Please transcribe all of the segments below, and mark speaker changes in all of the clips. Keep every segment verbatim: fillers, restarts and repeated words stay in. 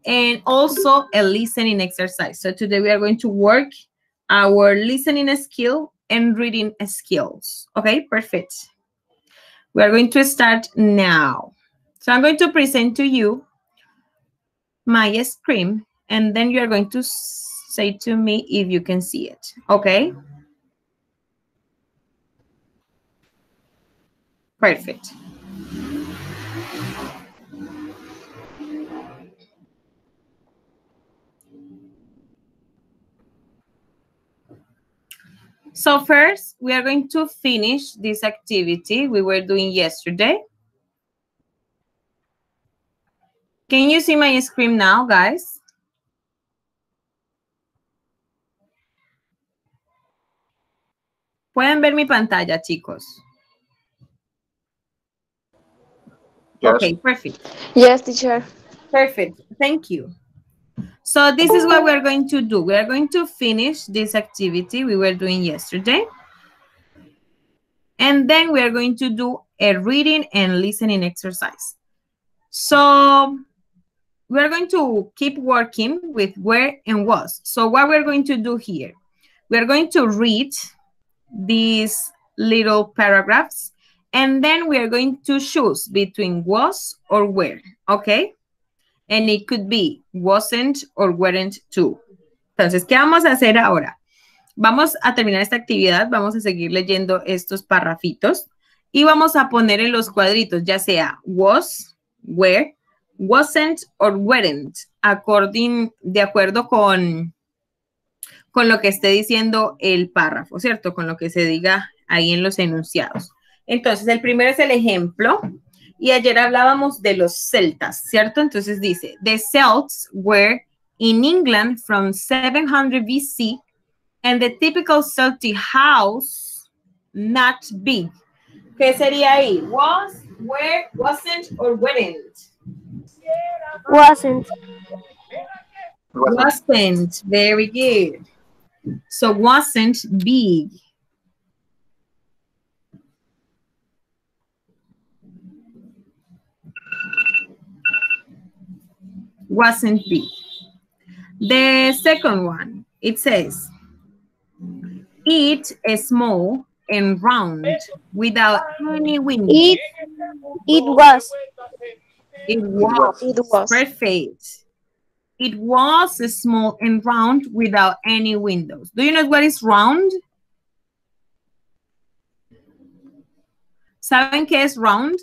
Speaker 1: and also a listening exercise. So today we are going to work our listening skill and reading skills. Okay, perfect. We are going to start now. So I'm going to present to you my screen, and then you are going to say to me if you can see it. Okay? Perfect. So first, we are going to finish this activity we were doing yesterday. Can you see my screen now, guys? Pueden ver mi pantalla, chicos.
Speaker 2: Yes.
Speaker 1: Okay, perfect.
Speaker 3: Yes, teacher.
Speaker 1: Perfect. Thank you. So this is what we're going to do. We are going to finish this activity we were doing yesterday. And then we are going to do a reading and listening exercise. So we're going to keep working with where and was. So what we're going to do here, we're going to read these little paragraphs, and then we are going to choose between was or were, okay? And it could be wasn't or weren't too. Entonces, ¿qué vamos a hacer ahora? Vamos a terminar esta actividad, vamos a seguir leyendo estos parrafitos y vamos a poner en los cuadritos, ya sea was, were, wasn't or weren't, according, de acuerdo con, con lo que esté diciendo el párrafo, ¿cierto? Con lo que se diga ahí en los enunciados. Entonces, el primero es el ejemplo. Y ayer hablábamos de los celtas, ¿cierto? Entonces dice, the Celts were in England from seven hundred B C and the typical Celtic house, not big. ¿Qué sería ahí? Was, were, wasn't, or weren't?
Speaker 3: Wasn't.
Speaker 1: Wasn't. Very good. So wasn't big. Wasn't big. The second one, it says, it is small and round without any windows.
Speaker 3: It, it was.
Speaker 1: It was.
Speaker 3: It was.
Speaker 1: Perfect. It was small and round without any windows. Do you know what is round? ¿Saben qué es round?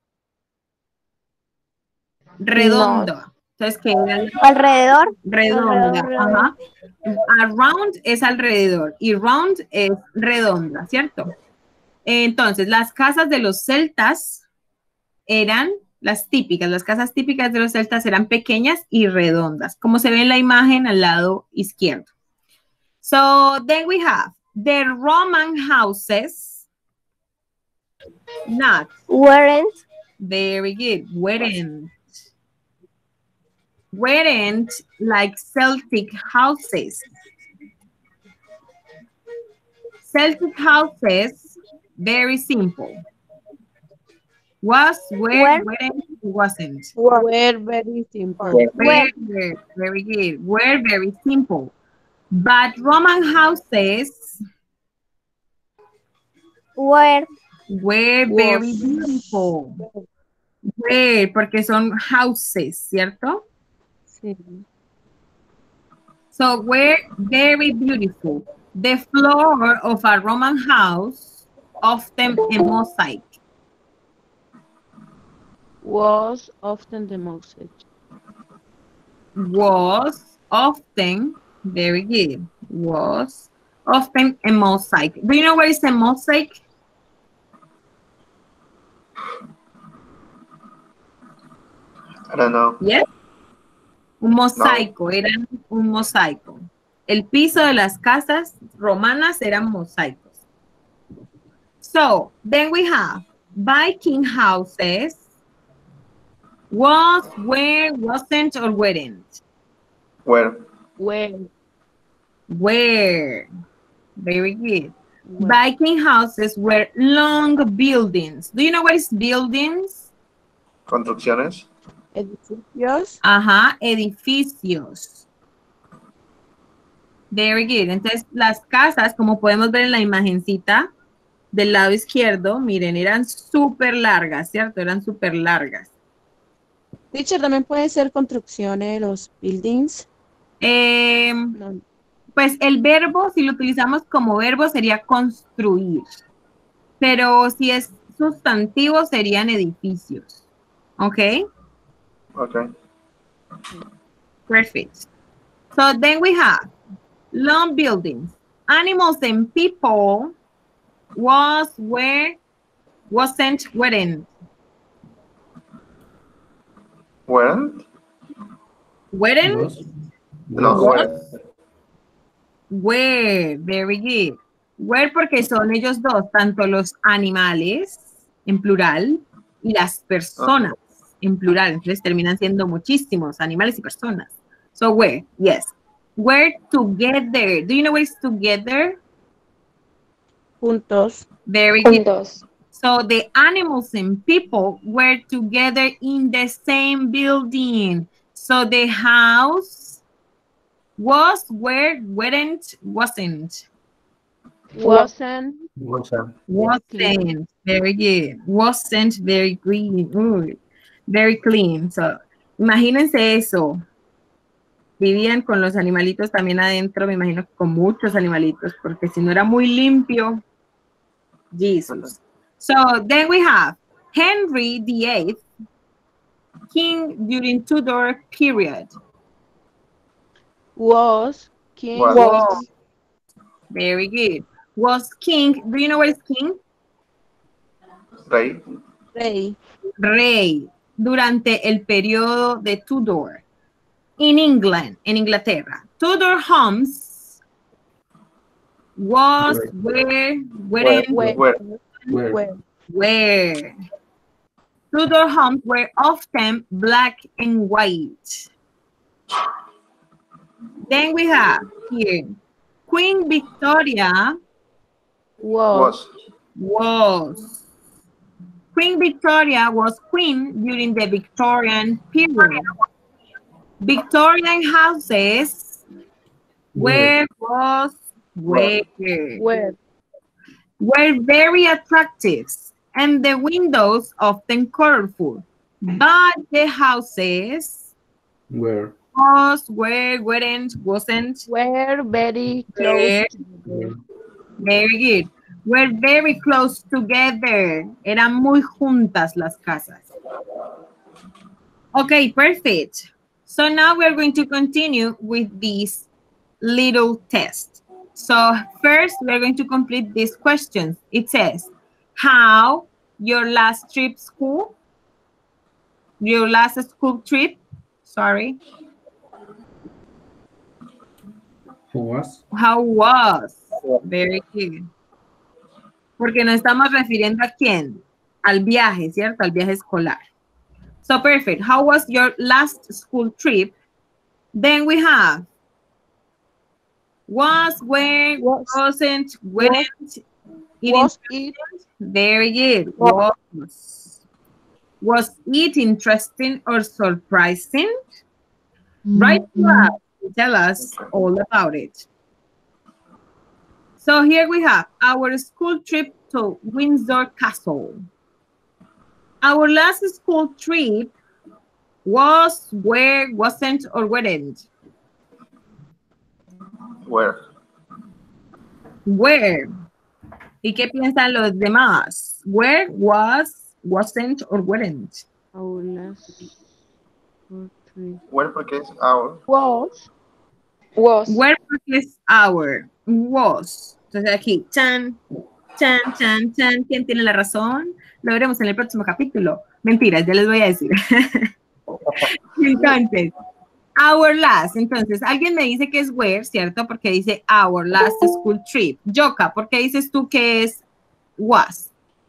Speaker 1: Redondo.
Speaker 3: No.
Speaker 1: Entonces, ¿qué era?
Speaker 3: Alrededor.
Speaker 1: Redonda.
Speaker 3: Alrededor.
Speaker 1: Ajá. Around es alrededor y round es redonda, ¿cierto? Entonces, las casas de los celtas eran las típicas, las casas típicas de los celtas eran pequeñas y redondas, como se ve en la imagen al lado izquierdo. So, then we have the Roman houses, not.
Speaker 3: Weren't.
Speaker 1: Very good, weren't. Weren't like Celtic houses. Celtic houses, very simple. Was, were,
Speaker 3: Were.
Speaker 1: weren't, wasn't.
Speaker 3: Were.
Speaker 4: Were very simple.
Speaker 1: Were, were, very good. Were very simple. But Roman houses
Speaker 3: Were.
Speaker 1: were very beautiful. Were, porque son houses, ¿cierto?
Speaker 4: Sí.
Speaker 1: So were very beautiful. The floor of a Roman house, often a mosaic.
Speaker 4: Was often the mosaic.
Speaker 1: Was often, very good, was often a mosaic. Do you know what is a mosaic?
Speaker 2: I don't know.
Speaker 1: Yes. Un mosaico, no. Eran un mosaico. El piso de las casas romanas eran mosaicos. So, then we have Viking houses. Was, were, wasn't, or weren't?
Speaker 2: Where?
Speaker 4: Were.
Speaker 1: Were. Very good.
Speaker 4: Were.
Speaker 1: Viking houses were long buildings. Do you know what is buildings?
Speaker 2: Construcciones.
Speaker 4: Edificios.
Speaker 1: Ajá, edificios. Very good. Entonces, las casas, como podemos ver en la imagencita del lado izquierdo, miren, eran súper largas, ¿cierto? Eran súper largas.
Speaker 4: Teacher, también puede ser construcciones, los buildings.
Speaker 1: Eh,
Speaker 4: No.
Speaker 1: pues el verbo, si lo utilizamos como verbo, sería construir. Pero si es sustantivo, serían edificios. ¿Ok?
Speaker 2: Okay.
Speaker 1: Perfect. So then we have long buildings. Animals and people was, where, wasn't, weren't.
Speaker 2: Weren't?
Speaker 1: Weren't,
Speaker 5: Was.
Speaker 2: No,
Speaker 1: Was.
Speaker 2: weren't.
Speaker 1: were, very good. Were porque son ellos dos, tanto los animales, en plural, y las personas, en plural. Entonces terminan siendo muchísimos animales y personas. So were, yes. Were together. Do you know what is together?
Speaker 4: Juntos.
Speaker 1: Very good.
Speaker 3: Juntos.
Speaker 1: So the animals and people were together in the same building. So the house was, were, weren't, wasn't.
Speaker 4: Wasn't.
Speaker 5: Wasn't.
Speaker 1: Wasn't. Very good. Wasn't very clean. Ooh, very clean. So, imagínense eso. Vivían con los animalitos también adentro, me imagino que con muchos animalitos, porque si no era muy limpio, Jesus. So then we have Henry the Eighth, king during Tudor period.
Speaker 4: Was. King.
Speaker 2: Was.
Speaker 1: Was. Very good. Was king. Do you know what is king?
Speaker 2: Rey.
Speaker 4: Rey.
Speaker 1: Rey. Durante el periodo de Tudor. In England, en Inglaterra. Tudor homes was, where, where,
Speaker 4: Where.
Speaker 2: Where.
Speaker 5: Where.
Speaker 4: Where.
Speaker 1: where. Tudor homes were often black and white. Then we have here, Queen Victoria
Speaker 4: Was.
Speaker 2: Was.
Speaker 1: was. Queen Victoria was queen during the Victorian period. Victorian houses were, was, were,
Speaker 4: Where.
Speaker 1: were very attractive, and the windows often colorful. But the houses
Speaker 5: Where.
Speaker 1: was, were, weren't, wasn't,
Speaker 4: Were very
Speaker 1: were,
Speaker 4: close. together.
Speaker 1: very good. Were very close together. Eran muy juntas las casas. Okay, perfect. So now we're going to continue with this little test. So first, we're going to complete these questions. It says, how your last trip school, your last school trip, sorry,
Speaker 5: Who was?
Speaker 1: how was? Very good. Porque nos estamos refiriendo a quién? Al viaje, ¿cierto? Al viaje escolar. So perfect. How was your last school trip? Then we have was, where,
Speaker 4: Was.
Speaker 1: wasn't, weren't, it
Speaker 4: Was
Speaker 1: interesting?
Speaker 4: it.
Speaker 1: Very good. Was. Was it interesting or surprising? Write to us and tell us all about it. So here we have our school trip to Windsor Castle. Our last school trip was, where, wasn't, or weren't.
Speaker 2: Where.
Speaker 1: Where. ¿Y qué piensan los demás? Where, was, wasn't, or weren't.
Speaker 4: Our last school trip.
Speaker 2: Where porque es our.
Speaker 4: Was.
Speaker 3: Was.
Speaker 1: Where was our? Was. Entonces aquí, chan, chan, chan, chan. ¿Quién tiene la razón? Lo veremos en el próximo capítulo. Mentiras, ya les voy a decir. Entonces, our last. Entonces, alguien me dice que es where, ¿cierto? Porque dice our last school trip. Yoka, ¿por qué dices tú que es was?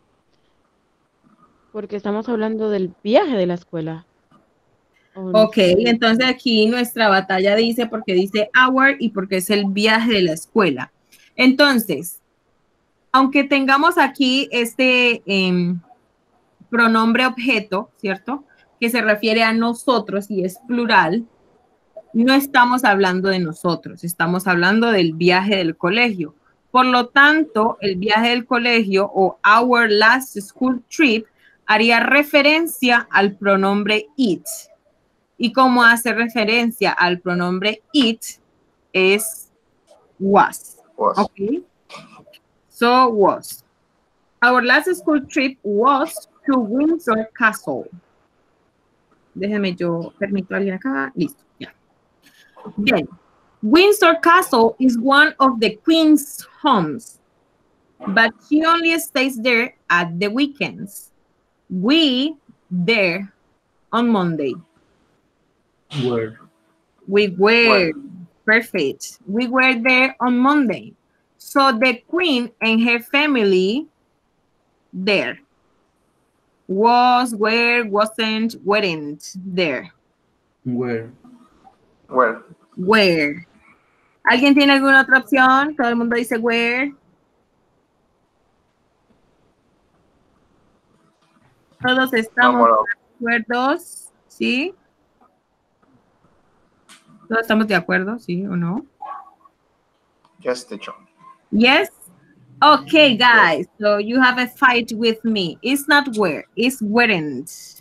Speaker 4: Porque estamos hablando del viaje de la escuela. ¿O no?
Speaker 1: Ok, entonces aquí nuestra batalla dice porque dice our y porque es el viaje de la escuela. Entonces, aunque tengamos aquí este eh, pronombre objeto, ¿cierto? que se refiere a nosotros y es plural, no estamos hablando de nosotros, estamos hablando del viaje del colegio. Por lo tanto, el viaje del colegio o our last school trip haría referencia al pronombre it. Y como hace referencia al pronombre it, es was.
Speaker 2: Was.
Speaker 1: Okay. So was. Our last school trip was to Windsor Castle. Déjeme yo, permito a alguien acá. Listo, ya. Bien. Windsor Castle is one of the Queen's homes, but she only stays there at the weekends. We there on Monday.
Speaker 5: Where?
Speaker 1: We were, perfect. We were there on Monday. So the Queen and her family there. Was, were, wasn't, weren't there.
Speaker 5: Where?
Speaker 2: Where?
Speaker 1: Where. ¿Alguien tiene alguna otra opción? Todo el mundo dice where. Todos estamos de acuerdo, ¿sí? Todos estamos de acuerdo, ¿sí o no?
Speaker 2: Yes, teacher.
Speaker 1: Yes? Okay, guys. So you have a fight with me. It's not where. It's weren't.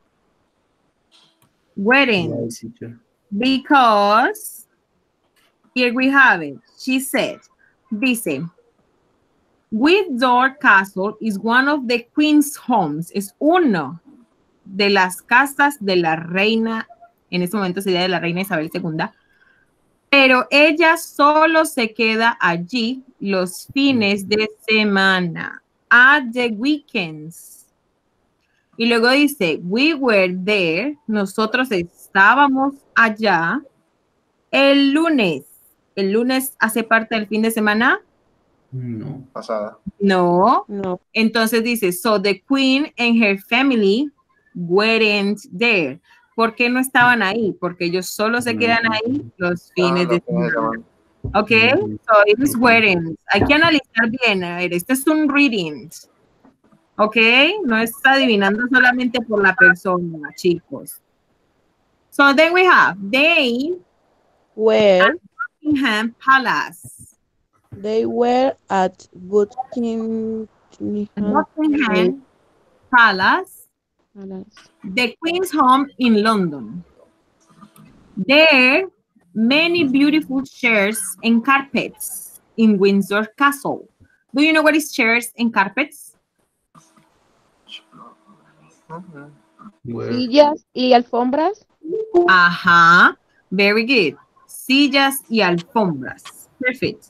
Speaker 1: Weren't.
Speaker 5: Why, teacher?
Speaker 1: Because here we have it. She said, dice, Windsor Castle is one of the Queen's homes. Es uno de las casas de la reina, en este momento sería de la reina Isabel segunda, pero ella solo se queda allí los fines de semana, at the weekends. Y luego dice, we were there, nosotros estábamos allá el lunes. ¿El lunes hace parte del fin de semana?
Speaker 5: No.
Speaker 2: Pasada.
Speaker 1: No.
Speaker 4: No.
Speaker 1: Entonces dice, so the Queen and her family weren't there. ¿Por qué no estaban ahí? Porque ellos solo se quedan ahí los fines
Speaker 2: Ah,
Speaker 1: de
Speaker 2: los fines de
Speaker 1: semana.
Speaker 2: semana.
Speaker 1: Ok, so it is weren't. Hay que analizar bien. A ver, este es un reading. Ok, no es adivinando solamente por la persona, chicos. So then we have, they
Speaker 4: Where
Speaker 1: Buckingham Palace.
Speaker 4: they were at Buckingham
Speaker 1: Buckingham Palace,
Speaker 4: Palace.
Speaker 1: the Queen's home in London. There, many beautiful chairs and carpets in Windsor Castle. Do you know what is chairs and carpets?
Speaker 2: Mhm.
Speaker 5: Where?
Speaker 4: Sillas y alfombras.
Speaker 1: Ajá, very good. Sillas y alfombras. Perfect.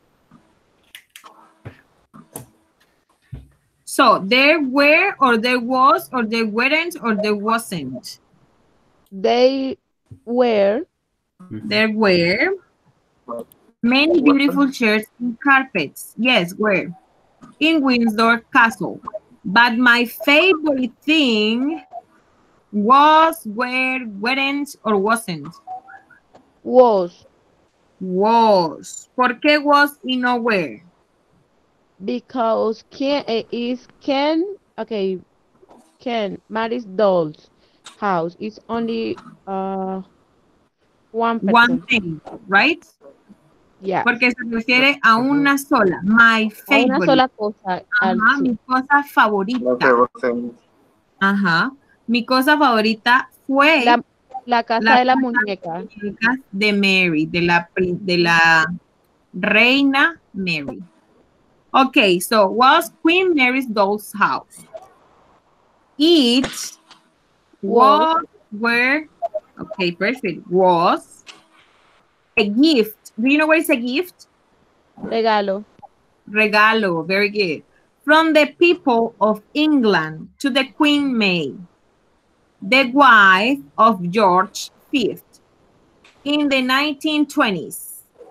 Speaker 1: So, there were, or there was, or there weren't, or there wasn't.
Speaker 4: They were
Speaker 1: There were many beautiful chairs and carpets. Yes, were in Windsor Castle. But my favorite thing was, were, weren't, or wasn't.
Speaker 4: was
Speaker 1: Was. ¿Por qué was y no were?
Speaker 4: because Ken uh, is Ken okay Ken Mary's doll's house is only uh one person.
Speaker 1: One thing, right?
Speaker 4: Yeah.
Speaker 1: Porque se refiere a una sola. My
Speaker 4: A
Speaker 1: favorite.
Speaker 4: una sola cosa. al-
Speaker 1: Ajá, mi cosa favorita.
Speaker 2: No creo que-
Speaker 1: Ajá. Mi cosa favorita fue
Speaker 4: La, la casa
Speaker 1: La
Speaker 4: de la
Speaker 1: casa-
Speaker 4: muñeca.
Speaker 1: de Mary, de la, pri- de la reina Mary. Okay, so was Queen Mary's doll's house. It was, where, okay, perfect, was a gift. Do you know what is a gift?
Speaker 4: Regalo.
Speaker 1: Regalo, very good. From the people of England to the Queen May, the wife of George the Fifth, in the nineteen twenties.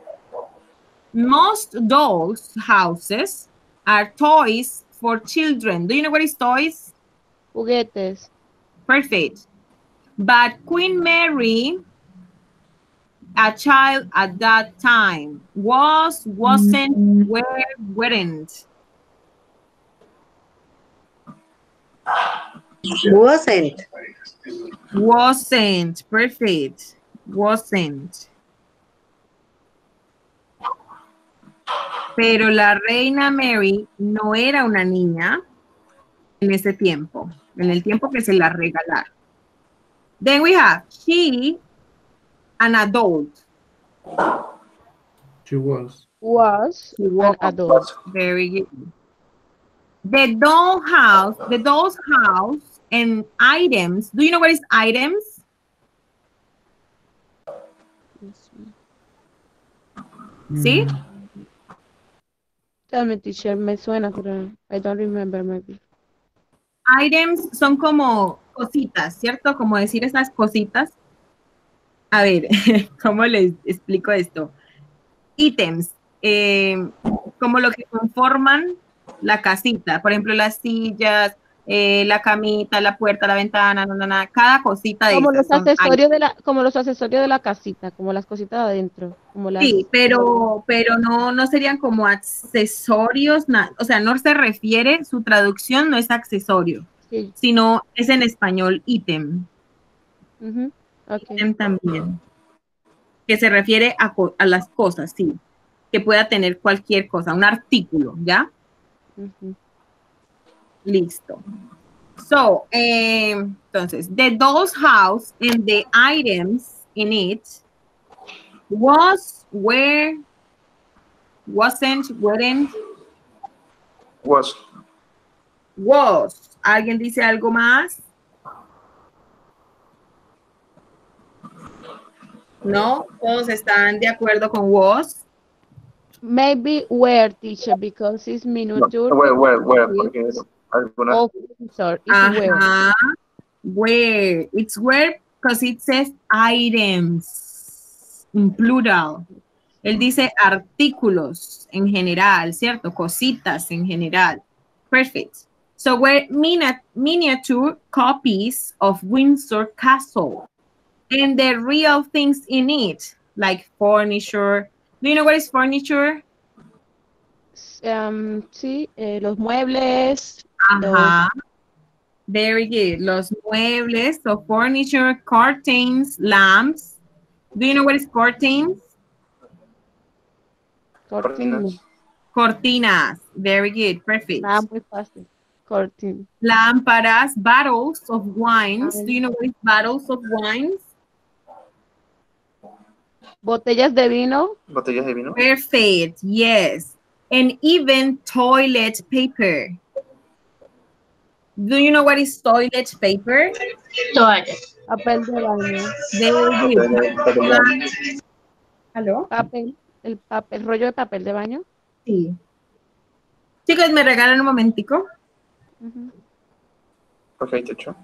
Speaker 1: Most dolls' houses are toys for children. Do you know what is toys?
Speaker 4: Juguetes.
Speaker 1: Perfect. But Queen Mary, a child at that time, was, wasn't, were, weren't.
Speaker 6: Wasn't.
Speaker 1: Wasn't. Perfect. Wasn't. Pero la reina Mary no era una niña en ese tiempo, en el tiempo que se la regalaron. Then we have she, an adult.
Speaker 5: She was.
Speaker 4: Was
Speaker 1: She
Speaker 4: an
Speaker 1: was.
Speaker 4: adult.
Speaker 1: Very good. The doll house, the doll's house and items. Do you know what is items? ¿Sí?
Speaker 5: Mm,
Speaker 4: Tell me, teacher, me suena, pero I don't remember maybe.
Speaker 1: Items son como cositas, ¿cierto? Como decir esas cositas. A ver, ¿cómo les explico esto? Ítems, eh, como lo que conforman la casita. Por ejemplo, las sillas, eh, la camita, la puerta, la ventana, na, na, na, cada cosita de
Speaker 4: Como
Speaker 1: esas
Speaker 4: los
Speaker 1: son
Speaker 4: accesorios de la, como los accesorios de la casita, como las cositas de adentro, como las.
Speaker 1: Sí, pero, pero no, no serían como accesorios, na- o sea, no se refiere, su traducción no es accesorio,
Speaker 4: Sí.
Speaker 1: sino es en español ítem,
Speaker 4: Ujú, ok.
Speaker 1: ítem también, que se refiere a, co- a las cosas, sí, que pueda tener cualquier cosa, un artículo, ¿ya?
Speaker 4: Ujú.
Speaker 1: Listo. So, eh, entonces, the doll's house and the items in it was, were, wasn't, weren't,
Speaker 2: Was.
Speaker 1: was. ¿Alguien dice algo más? ¿No? ¿Todos están de acuerdo con was?
Speaker 4: Maybe where, teacher, because it's
Speaker 2: No,
Speaker 4: miniature.
Speaker 2: where, where, where, porque algunas.
Speaker 4: Oh, sorry, it's where.
Speaker 1: Ajá. Where. It's where because it says items in plural. Él dice artículos en general, ¿cierto? Cositas en general. Perfect. So were mina- miniature copies of Windsor Castle and the real things in it, like furniture. Do you know what is furniture?
Speaker 4: Um, sí, eh, los muebles,
Speaker 1: Ajá. Very good. Los muebles, so furniture, curtains, lamps. Do you know what is curtains?
Speaker 4: cortinas.
Speaker 1: Cortinas. Very good. Perfect.
Speaker 4: Nada muy fácil. Cortin.
Speaker 1: Lámparas, bottles of wines.
Speaker 4: Ay.
Speaker 1: Do you know what is bottles of wines?
Speaker 4: Botellas de vino.
Speaker 2: Botellas de vino.
Speaker 1: Perfect. Yes. And even toilet paper. Do you know what is toilet paper?
Speaker 4: Papel de baño.
Speaker 1: Very good. ¿Aló?
Speaker 4: Papel. El papel, rollo de papel de baño.
Speaker 1: Sí. Chicos, ¿me regalan un momentico?
Speaker 4: Ujú.
Speaker 2: Okay, teacher.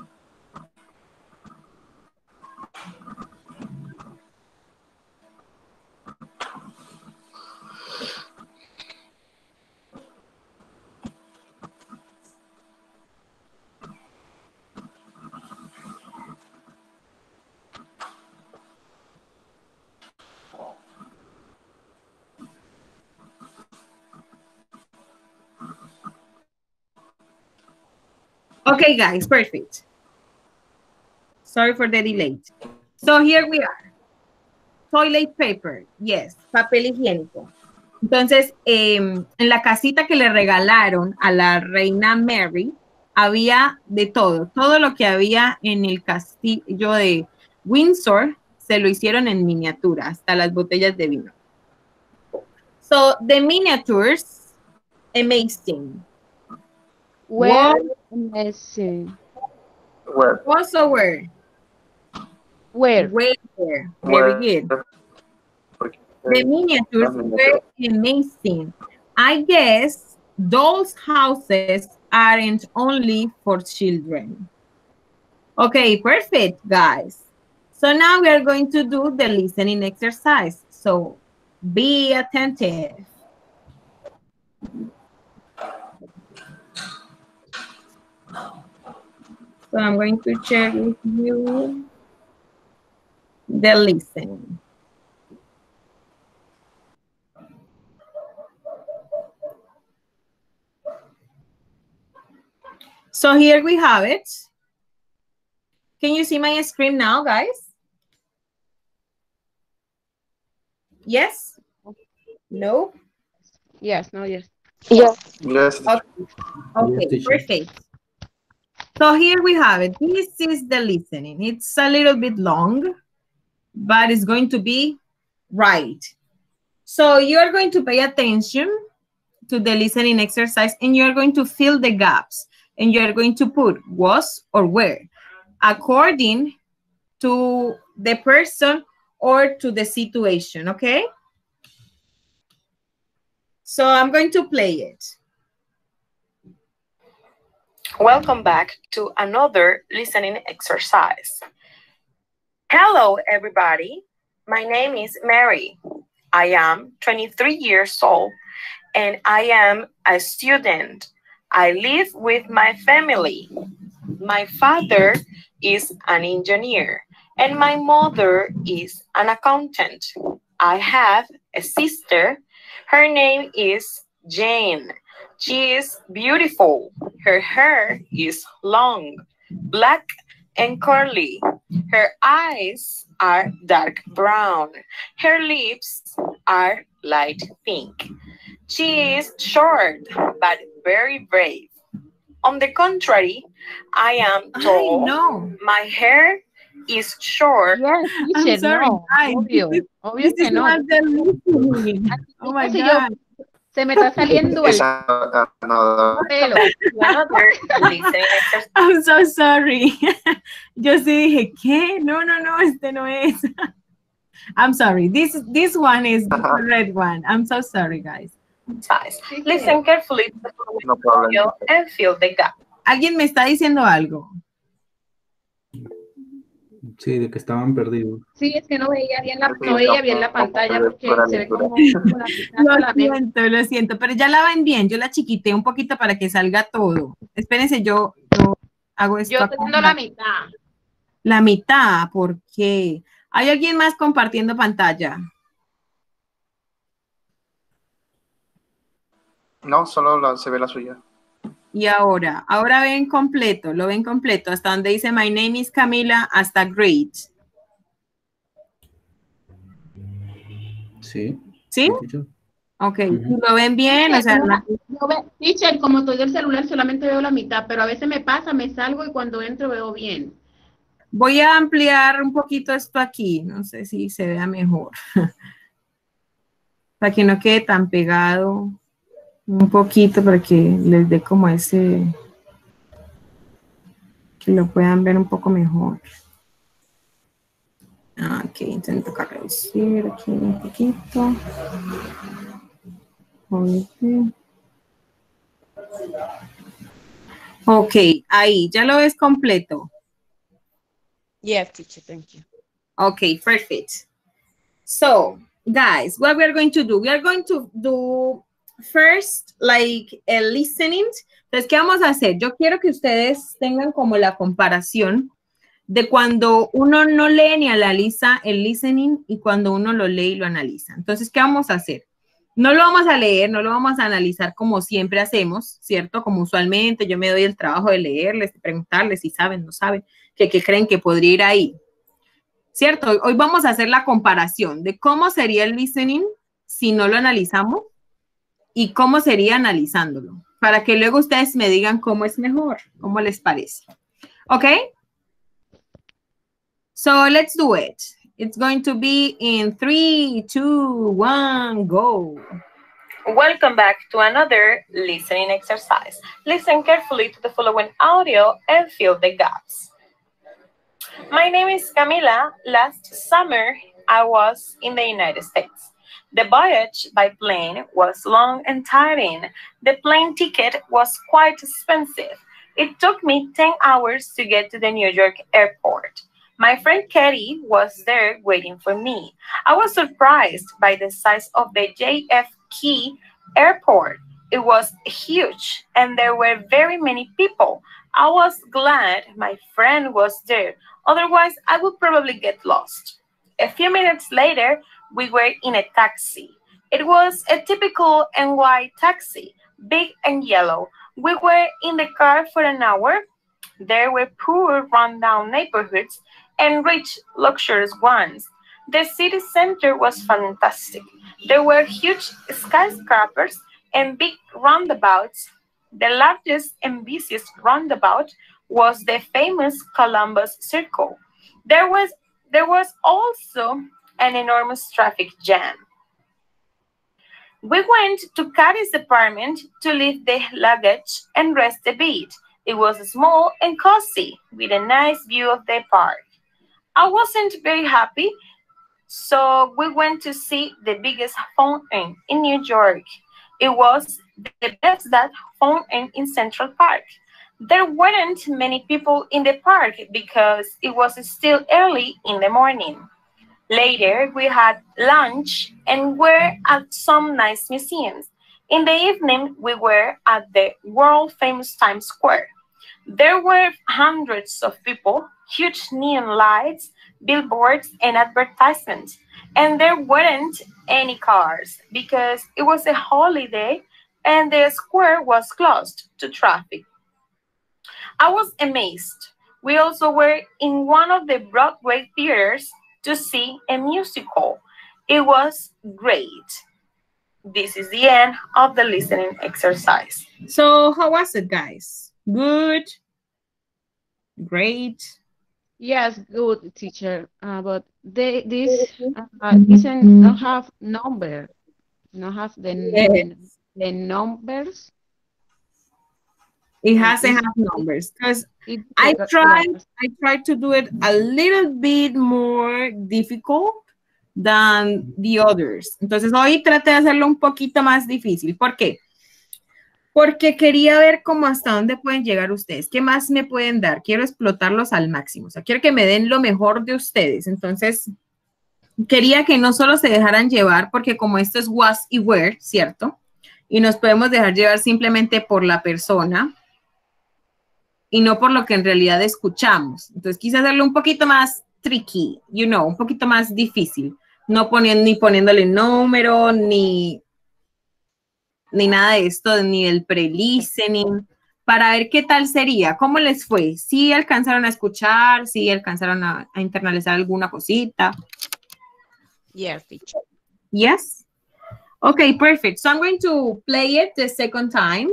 Speaker 1: Okay, guys, perfect. Sorry for the delay. So here we are. Toilet paper, yes, papel higiénico. Entonces, eh, en la casita que le regalaron a la reina Mary, había de todo. Todo lo que había en el castillo de Windsor se lo hicieron en miniatura, hasta las botellas de vino. So, the miniatures, amazing.
Speaker 4: Where,
Speaker 1: What?
Speaker 4: amazing.
Speaker 2: Where?
Speaker 1: Also where?
Speaker 4: Where.
Speaker 1: Where? Very
Speaker 2: Where?
Speaker 1: good.
Speaker 2: Porque-
Speaker 1: The miniatures were amazing. I guess those houses aren't only for children. Okay, perfect, guys. So now we are going to do the listening exercise. So be attentive. So I'm going to share with you the listening. So here we have it. Can you see my screen now, guys? Yes? No?
Speaker 4: Yes, no, yes.
Speaker 3: Yes.
Speaker 2: Yes, teacher.
Speaker 1: Okay,
Speaker 5: Yes, teacher.
Speaker 1: perfect. So here we have it. This is the listening. It's a little bit long, but it's going to be right. So you are going to pay attention to the listening exercise, and you are going to fill the gaps, and you are going to put was or were according to the person or to the situation, okay? So I'm going to play it.
Speaker 6: Welcome back to another listening exercise. Hello, everybody. My name is Mary. I am twenty-three years old and I am a student. I live with my family. My father is an engineer and my mother is an accountant. I have a sister. Her name is Jane. She is beautiful. Her hair is long, black, and curly. Her eyes are dark brown. Her lips are light pink. She is short, but very brave. On the contrary, I am tall.
Speaker 1: I know.
Speaker 6: My hair is short.
Speaker 4: Yes,
Speaker 1: I'm
Speaker 4: teacher,
Speaker 1: sorry,
Speaker 4: no,
Speaker 1: guys.
Speaker 4: obvio,
Speaker 1: This is-
Speaker 4: obvio
Speaker 1: This
Speaker 4: que
Speaker 1: is
Speaker 4: no.
Speaker 1: not the listening. Oh my
Speaker 4: Entonces yo-
Speaker 1: God.
Speaker 4: Se me está saliendo
Speaker 2: It's
Speaker 4: el
Speaker 2: a- another.
Speaker 4: pelo.
Speaker 6: Another listening exercise.
Speaker 1: I'm so sorry. Yo sí dije, ¿qué? No, no, no, este no es. I'm sorry. This this one is the red one. I'm so sorry, guys.
Speaker 6: Listen carefully to the
Speaker 2: No problem.
Speaker 6: audio and fill the gap.
Speaker 1: ¿Alguien me está diciendo algo?
Speaker 5: Sí, de que estaban perdidos.
Speaker 4: Sí, es que no veía bien la,
Speaker 2: Sí,
Speaker 4: no veía bien la
Speaker 2: no,
Speaker 4: pantalla
Speaker 2: no,
Speaker 4: porque
Speaker 2: fuera
Speaker 4: se ve
Speaker 2: lectura.
Speaker 4: como, como la pizarra,
Speaker 1: Lo
Speaker 4: la ven-
Speaker 1: siento, lo siento, pero ya la ven bien. Yo la chiquité un poquito para que salga todo. Espérense, yo, yo hago esto.
Speaker 4: Yo
Speaker 1: acá.
Speaker 4: estoy viendo la mitad.
Speaker 1: La mitad, ¿por qué? ¿Hay alguien más compartiendo pantalla?
Speaker 2: No, solo la- se ve la suya.
Speaker 1: Y ahora, ahora ven completo, lo ven completo, hasta donde dice My name is Camila, hasta great.
Speaker 5: Sí.
Speaker 1: ¿Sí?
Speaker 5: teacher.
Speaker 1: Ok,
Speaker 5: Ujú.
Speaker 1: ¿lo ven bien? O sea, la-
Speaker 4: Yo ve- teacher, como estoy del celular solamente veo la mitad, pero a veces me pasa, me salgo y cuando entro veo bien.
Speaker 1: voy a ampliar un poquito esto aquí, no sé si se vea mejor. Para que no quede tan pegado, un poquito para que les dé como ese, que lo puedan ver un poco mejor. Ah, ok, entonces me toca reducir aquí un poquito. Ok. Ok, ahí, ya lo ves completo.
Speaker 4: Yes, teacher, thank you.
Speaker 1: Okay, perfect. So, guys, what we are going to do, we are going to do first, like, a listening. Entonces, ¿qué vamos a hacer? Yo quiero que ustedes tengan como la comparación de cuando uno no lee ni analiza el listening y cuando uno lo lee y lo analiza. Entonces, ¿qué vamos a hacer? No lo vamos a leer, no lo vamos a analizar como siempre hacemos, ¿cierto? Como usualmente yo me doy el trabajo de leerles, de preguntarles si saben, no saben, que, que creen que podría ir ahí. ¿Cierto? Hoy vamos a hacer la comparación de cómo sería el listening si no lo analizamos y cómo sería analizándolo, para que luego ustedes me digan cómo es mejor, cómo les parece. ¿Ok? So, let's do it. It's going to be in three, two, one, go.
Speaker 6: Welcome back to another listening exercise. Listen carefully to the following audio and fill the gaps. My name is Camila. Last summer, I was in the United States. The voyage by plane was long and tiring. The plane ticket was quite expensive. It took me ten hours to get to the New York airport. My friend Katie was there waiting for me. I was surprised by the size of the J F K airport. It was huge and there were very many people. I was glad my friend was there. Otherwise, I would probably get lost. A few minutes later, we were in a taxi. It was a typical N Y taxi, big and yellow. We were in the car for an hour. There were poor, rundown neighborhoods and rich, luxurious ones. The city center was fantastic. There were huge skyscrapers and big roundabouts. The largest and busiest roundabout was the famous Columbus Circle. There was, there was also an enormous traffic jam. We went to Katie's apartment to leave the luggage and rest a bit. It was small and cozy, with a nice view of the park. I wasn't very happy, so we went to see the biggest fountain in New York. It was the best that fountain in Central Park. There weren't many people in the park because it was still early in the morning. Later, we had lunch and were at some nice museums. In the evening, we were at the world-famous Times Square. There were hundreds of people, huge neon lights, billboards, and advertisements. And there weren't any cars because it was a holiday and the square was closed to traffic. I was amazed. We also were in one of the Broadway theaters to see a musical. It was great. This is the end of the listening exercise.
Speaker 1: So how was it, guys? Good? Great?
Speaker 4: Yes, good teacher. Uh, but they this uh, doesn't don't have number. Don't have the
Speaker 1: Yes.
Speaker 4: the numbers.
Speaker 1: It
Speaker 4: Uh,
Speaker 1: has to
Speaker 4: it,
Speaker 1: have numbers because
Speaker 4: it
Speaker 1: I
Speaker 4: got
Speaker 1: tried,
Speaker 4: numbers.
Speaker 1: I tried to do it a little bit more difficult than the others. Entonces hoy traté de hacerlo un poquito más difícil. ¿Por qué? Porque quería ver cómo hasta dónde pueden llegar ustedes. ¿Qué más me pueden dar? Quiero explotarlos al máximo. O sea, quiero que me den lo mejor de ustedes. Entonces, quería que no solo se dejaran llevar, porque como esto es was y were, ¿cierto? Y nos podemos dejar llevar simplemente por la persona y no por lo que en realidad escuchamos. Entonces, quise hacerlo un poquito más tricky, you know, un poquito más difícil. No poniendo, ni poniéndole número, ni... ni nada de esto, ni del pre-listening, para ver qué tal sería, cómo les fue, si alcanzaron a escuchar, si alcanzaron a, a internalizar alguna cosita.
Speaker 4: Yes, teacher.
Speaker 1: Yes? Okay, perfect. So I'm going to play it the second time.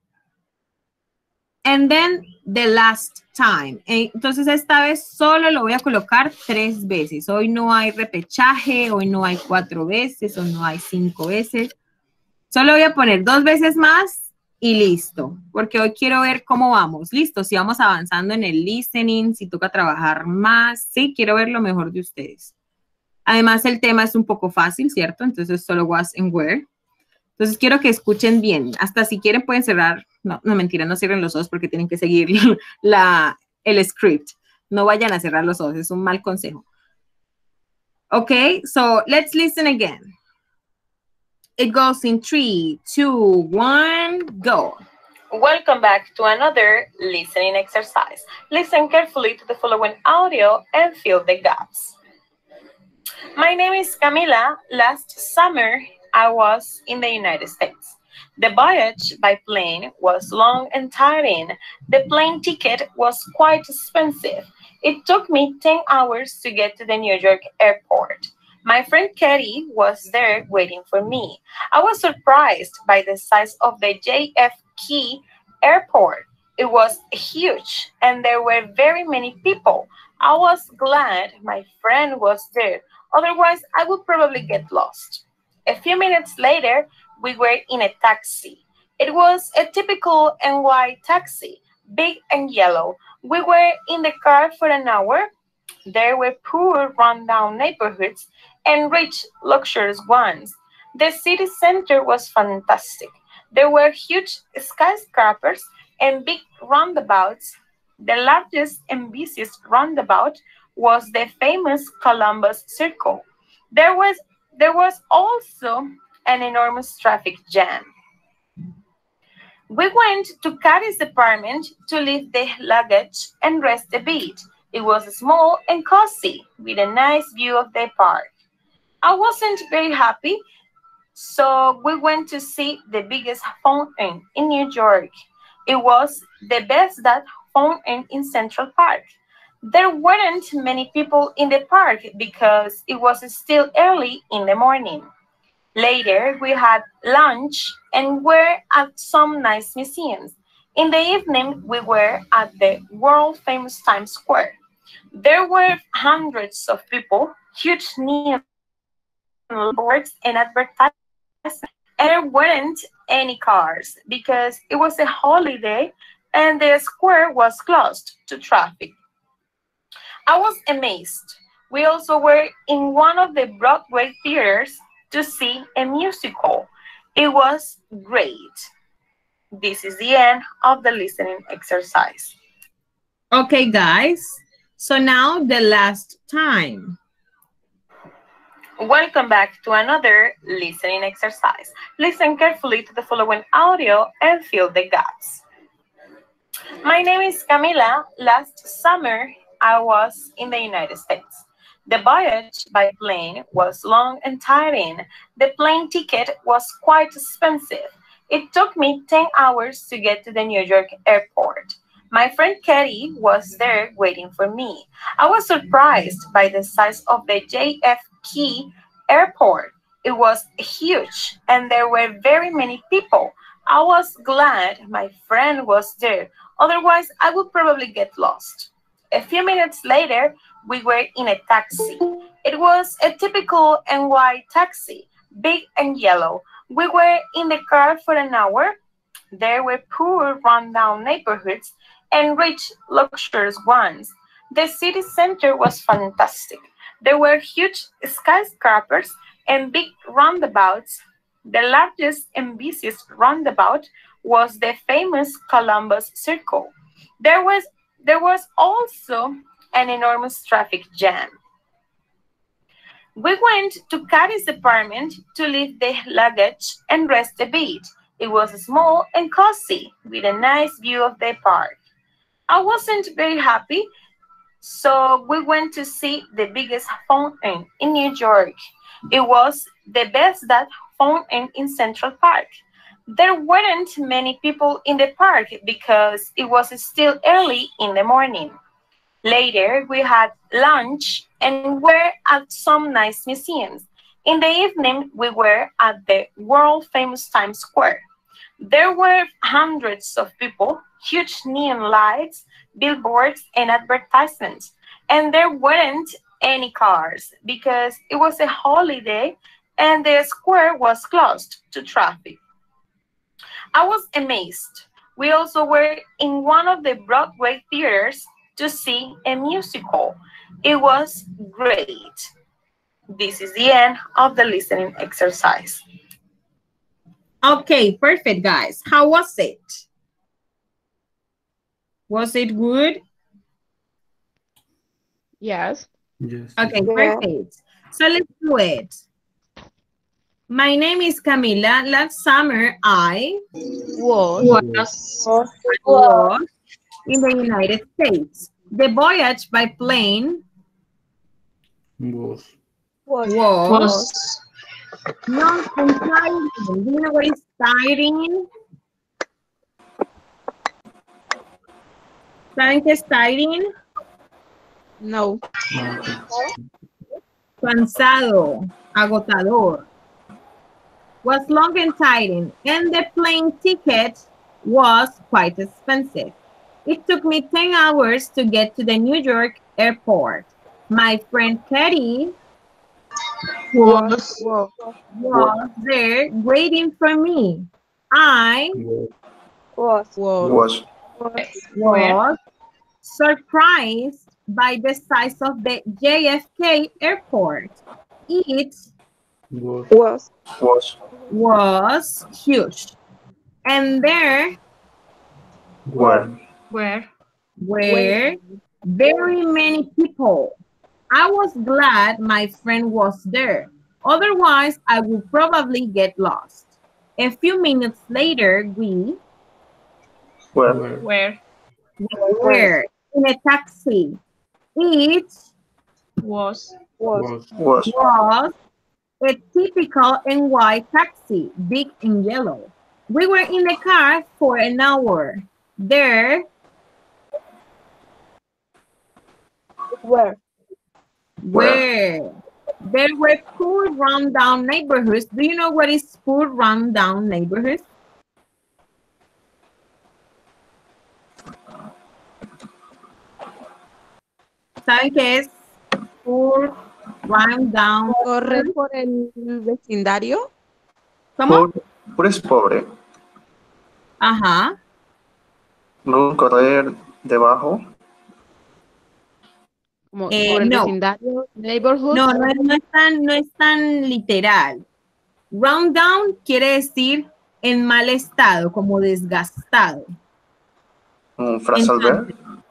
Speaker 1: And then the last time. Entonces esta vez solo lo voy a colocar tres veces. Hoy no hay repechaje, hoy no hay cuatro veces, hoy no hay cinco veces. Solo voy a poner dos veces más y listo, porque hoy quiero ver cómo vamos. Listo, si vamos avanzando en el listening, si toca trabajar más, sí, quiero ver lo mejor de ustedes. Además, el tema es un poco fácil, ¿cierto? Entonces, solo was and where. Entonces, quiero que escuchen bien. Hasta si quieren pueden cerrar, no, no mentira, no cierren los ojos porque tienen que seguir la, el script. No vayan a cerrar los ojos, es un mal consejo. Okay, so let's listen again. It goes in three, two, one, go.
Speaker 6: Welcome back to another listening exercise. Listen carefully to the following audio and fill the gaps. My name is Camila. Last summer, I was in the United States. The voyage by plane was long and tiring. The plane ticket was quite expensive. It took me ten hours to get to the New York airport. My friend Katie was there waiting for me. I was surprised by the size of the J F K airport. It was huge and there were very many people. I was glad my friend was there. Otherwise, I would probably get lost. A few minutes later, we were in a taxi. It was a typical N Y taxi, big and yellow. We were in the car for an hour. There were poor, rundown neighborhoods and rich, luxurious ones. The city center was fantastic. There were huge skyscrapers and big roundabouts. The largest and busiest roundabout was the famous Columbus Circle. There was, there was also an enormous traffic jam. We went to Katie's apartment to leave the luggage and rest a bit. It was small and cozy, with a nice view of the park. I wasn't very happy, so we went to see the biggest fountain in New York. It was the best that fountain in Central Park. There weren't many people in the park because it was still early in the morning. Later, we had lunch and were at some nice museums. In the evening, we were at the world-famous Times Square. There were hundreds of people, huge neon boards and advertisements, and there weren't any cars because it was a holiday and the square was closed to traffic. I was amazed. We also were in one of the Broadway theaters to see a musical. It was great. This is the end of the listening exercise.
Speaker 1: Okay, guys. So now the last time.
Speaker 6: Welcome back to another listening exercise. Listen carefully to the following audio and fill the gaps. My name is Camila. Last summer, I was in the United States. The voyage by plane was long and tiring. The plane ticket was quite expensive. It took me ten hours to get to the New York airport. My friend Katie was there waiting for me. I was surprised by the size of the J F K airport. It was huge and there were very many people. I was glad my friend was there. Otherwise, I would probably get lost. A few minutes later, we were in a taxi. It was a typical N Y taxi, big and yellow. We were in the car for an hour. There were poor, run-down neighborhoods and rich, luxurious ones. The city center was fantastic. There were huge skyscrapers and big roundabouts. The largest and busiest roundabout was the famous Columbus Circle. There was, there was also an enormous traffic jam. We went to Katie's apartment to leave the luggage and rest a bit. It was small and cozy with a nice view of the park. I wasn't very happy, so we went to see the biggest fountain in New York. It was the best that fountain in Central Park. There weren't many people in the park because it was still early in the morning. Later, we had lunch and were at some nice museums. In the evening, we were at the world-famous Times Square. There were hundreds of people, huge neon lights, billboards, and advertisements. And there weren't any cars because it was a holiday and the square was closed to traffic. I was amazed. We also were in one of the Broadway theaters to see a musical. It was great. This is the end of the listening exercise.
Speaker 1: Okay, perfect, guys. How was it? Was it good?
Speaker 4: Yes.
Speaker 5: Yes.
Speaker 1: Okay,
Speaker 3: Yeah.
Speaker 1: perfect. So let's do it. My name is Camila. Last summer, I
Speaker 4: Was.
Speaker 1: was, was in the United States. The voyage by plane
Speaker 5: Was.
Speaker 3: Was.
Speaker 1: was long and tiring. Do you know what is tiring? ¿Saben qué es tiring?
Speaker 4: No.
Speaker 5: Ah, okay.
Speaker 1: Cansado, agotador. Was long and tiring, and the plane ticket was quite expensive. It took me ten hours to get to the New York airport. My friend Katie
Speaker 3: Was.
Speaker 1: was there waiting for me. I
Speaker 3: Was.
Speaker 4: Was.
Speaker 2: Was.
Speaker 1: was surprised by the size of the J F K airport. It
Speaker 5: Was.
Speaker 3: Was.
Speaker 2: Was.
Speaker 1: was huge. And there
Speaker 2: Were.
Speaker 7: Where?
Speaker 1: were very many people. I was glad my friend was there. Otherwise, I would probably get lost. A few minutes later, we
Speaker 2: Were.
Speaker 5: Were.
Speaker 7: Where?
Speaker 1: were in a taxi. It
Speaker 7: Was.
Speaker 3: Was.
Speaker 5: Was.
Speaker 2: Was.
Speaker 1: was a typical N Y taxi, big and yellow. We were in the car for an hour. There
Speaker 3: Where?
Speaker 1: Where? There were poor rundown neighborhoods. Do you know what is poor rundown neighborhoods? ¿Saben qué es poor rundown?
Speaker 4: Correr por el vecindario.
Speaker 1: ¿Cómo?
Speaker 2: Pobre, pobre es pobre.
Speaker 1: Ajá.
Speaker 2: No correr debajo.
Speaker 4: Como
Speaker 1: Eh,
Speaker 4: por el
Speaker 1: no.
Speaker 4: vecindario, neighborhood.
Speaker 1: No, no es, no es tan, no es tan literal. Rundown quiere decir en mal estado, como desgastado.
Speaker 2: Un phrasal verb.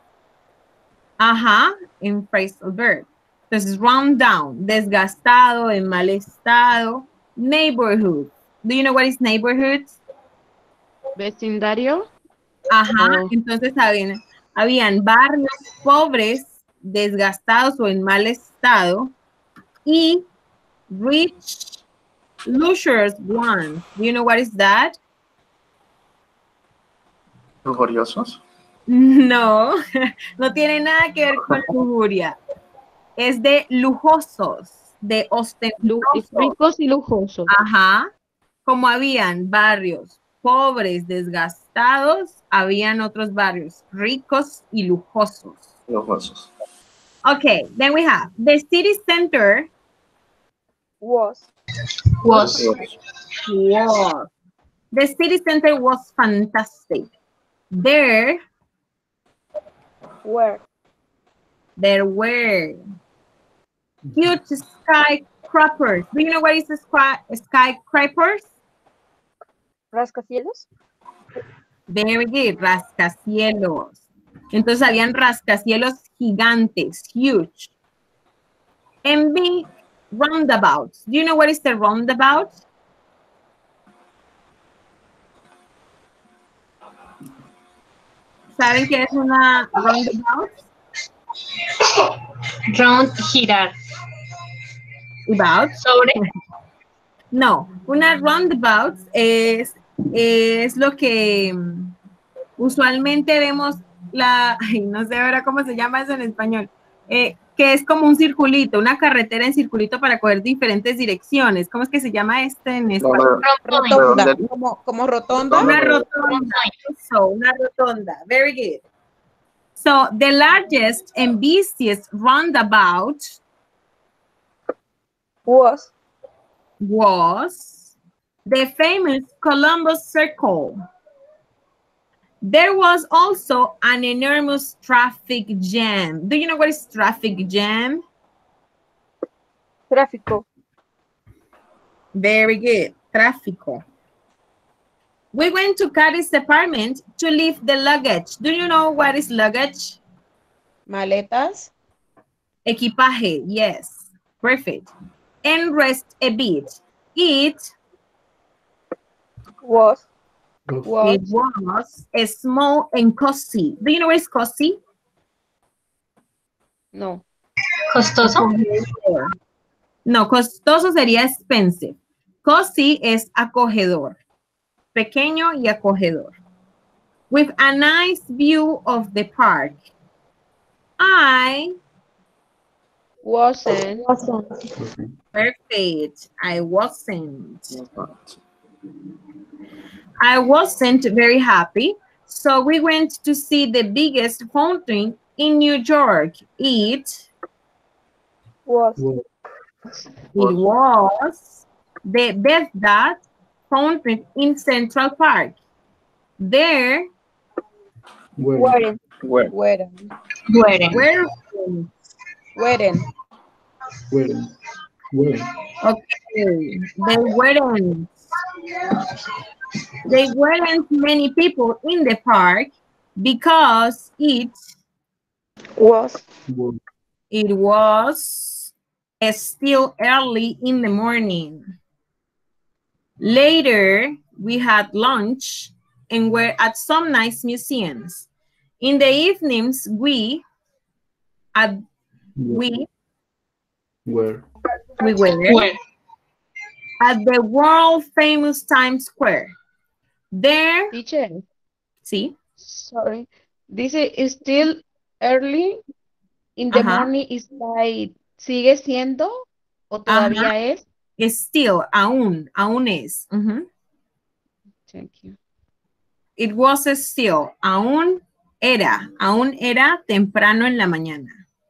Speaker 1: Ajá, en phrasal verb. Entonces, rundown, desgastado, en mal estado. Neighborhood. Do you know what is neighborhood?
Speaker 4: Vecindario.
Speaker 1: Ajá,
Speaker 4: Oh.
Speaker 1: entonces habían, habían barrios pobres, desgastados o en mal estado, y rich, luscious ones. Do you know what is that?
Speaker 2: Lujuriosos.
Speaker 1: No, no tiene nada que ver con lujuria. Es de lujosos, de
Speaker 4: Lu-
Speaker 1: ostentosos.
Speaker 4: ricos y lujosos.
Speaker 1: Ajá, como habían barrios pobres, desgastados, habían otros barrios ricos y lujosos.
Speaker 2: Lujosos.
Speaker 1: Okay, then we have the city center
Speaker 3: Was.
Speaker 7: Was.
Speaker 1: was. The city center was fantastic. There,
Speaker 3: Where?
Speaker 1: there were huge skyscrapers. Do you know what is a sky, skyscrapers?
Speaker 3: Rascacielos.
Speaker 1: Very good, rascacielos. Entonces habían rascacielos gigantes, huge. And big roundabouts. Do you know what is the roundabout? ¿Saben qué es una roundabout?
Speaker 7: Round, girar.
Speaker 1: About.
Speaker 7: Sobre.
Speaker 1: No, una roundabout es, es lo que mm, usualmente vemos la, ay, no sé ahora cómo se llama eso en español, eh, que es como un circulito, una carretera en circulito para coger diferentes direcciones. ¿Cómo es que se llama este en español?
Speaker 3: Rotonda.
Speaker 2: Redondel.
Speaker 3: Como, como rotonda.
Speaker 1: Una rotonda. Eso, una rotonda. Very good. So, the largest and busiest roundabout
Speaker 3: Was.
Speaker 1: was the famous Columbus Circle. There was also an enormous traffic jam. Do you know what is traffic jam?
Speaker 3: Tráfico.
Speaker 1: Very good. Tráfico. We went to Carrie's apartment to leave the luggage. Do you know what is luggage?
Speaker 3: Maletas.
Speaker 1: Equipaje. Yes. Perfect. And rest a bit. It,
Speaker 3: Was.
Speaker 5: Was.
Speaker 1: it was a small and cozy. Do you know what is cozy?
Speaker 4: No.
Speaker 7: Costoso.
Speaker 1: No, costoso sería expensive. Cozy es acogedor. Pequeño y acogedor. With a nice view of the park. I,
Speaker 4: Wasn't.
Speaker 5: Okay.
Speaker 1: perfect. I wasn't. I wasn't very happy. So we went to see the biggest fountain in New York. It,
Speaker 3: Was.
Speaker 5: Was.
Speaker 1: it was the Bethesda fountain in Central Park. There
Speaker 5: Where.
Speaker 3: Weren't.
Speaker 2: Where?
Speaker 3: Weren't.
Speaker 7: Mueren.
Speaker 1: were,
Speaker 3: Weren't.
Speaker 5: Where. Where.
Speaker 1: okay, they weren't, they weren't many people in the park because it,
Speaker 3: Was.
Speaker 5: Was.
Speaker 1: it was still early in the morning. Later, we had lunch and were at some nice museums. In the evenings, we, at, we,
Speaker 5: Where.
Speaker 1: we were
Speaker 7: Where?
Speaker 1: at the world famous Times Square. There,
Speaker 4: Teacher,
Speaker 1: see,
Speaker 4: sorry. This is still early in the
Speaker 1: Ajá.
Speaker 4: morning is like, ¿sigue siendo o todavía
Speaker 1: Ajá.
Speaker 4: es?
Speaker 1: Still, aún, aún es. Ujú.
Speaker 4: Thank you.
Speaker 1: It was still, aún era, aún era temprano en la mañana.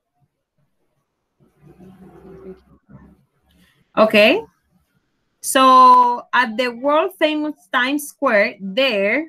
Speaker 4: Thank you.
Speaker 1: Okay. So at the world famous Times Square, there